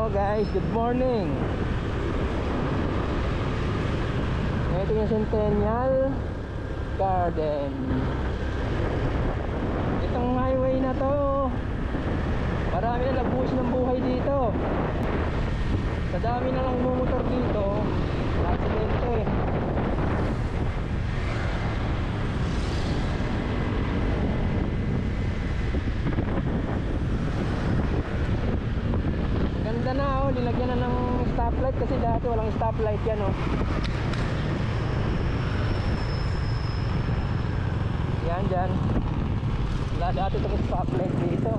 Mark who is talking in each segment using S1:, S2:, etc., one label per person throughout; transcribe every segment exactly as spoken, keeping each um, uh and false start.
S1: Hello guys, good morning. Ito yung Centennial Garden. Itong highway na to, marami na nagbuhos ng buhay dito. Sa dami na lang bumotor dito, aksidente. Ganda na oh, nilagyan na ng stoplight kasi dati walang stoplight yan oh. Yan dyan. Wala dati itong stoplight dito.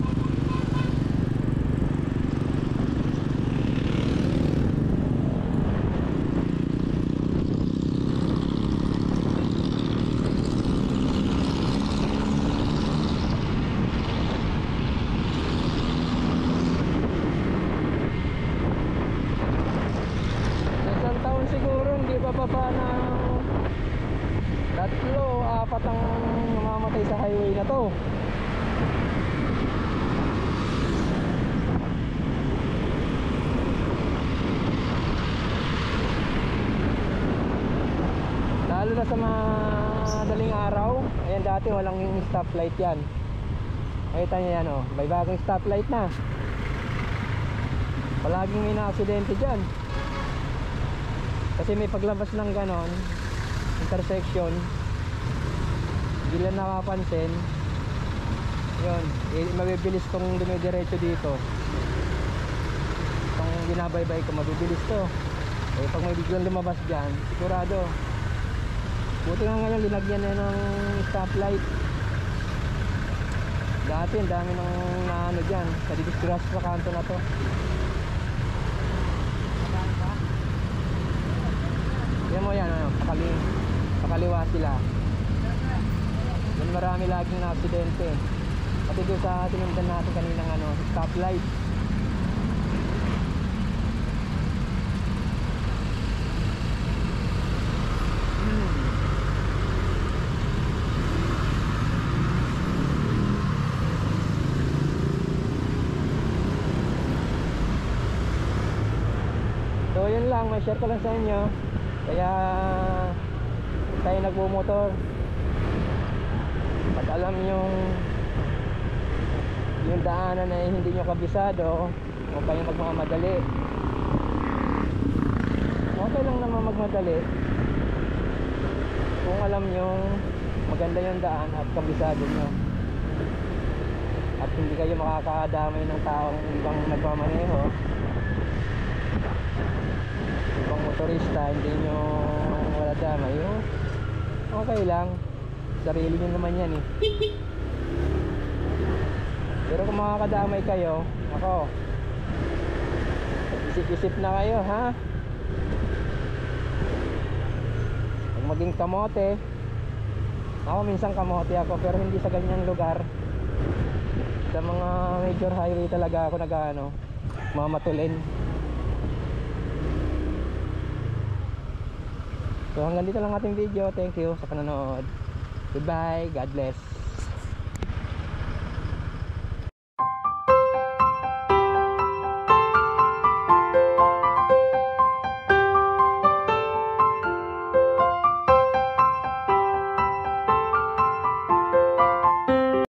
S1: Bababa ng tatlo, apat ang namamatay sa highway na to. Lalo na sa madaling araw. Ayan, dati walang yung stoplight yan. Nakita nyo yan oh, may bagong stoplight na. Palaging may na-aksidente dyan kasi may paglabas ng ganon intersection, hindi lang nakapansin yun, eh, mabibilis tong dumidiretso dito. Itong binabaybay ko, mabibilis to eh, pag may biglang lumabas dyan, sigurado. Buti nga ngayon linagyan na ng stoplight. Dati ang dami ng naano dyan, sa disgrace sa kanto na to. Yan mo yan, ano, pakali, pakaliwa sila. Yan, marami laging na aksidente. Pati doon sa sinundan natin kaninang ano, stoplight. hmm. So yun lang, may share ko lang sa inyo. Kaya tayo nagbumotor, pag alam yung yung daanan na hindi nyo kabisado, huwag kayong magmamadali. Okay lang naman magmadali kung alam yung maganda yung daan at kabisado nyo, at hindi kayo makakadamay ng taong ibang nagmamaneho, ibang motorista, hindi nyo wala damay. Okay lang, sarili nyo naman yan eh. Pero kung makakadamay kayo, ako, isip-isip na kayo ha. Huwag maging kamote. Ako minsan kamote ako, pero hindi sa ganyang lugar. Sa mga major highway talaga ako nag-ano, mamatulin. So hanggang dito lang ating video. Thank you sa panonood. Goodbye. God bless.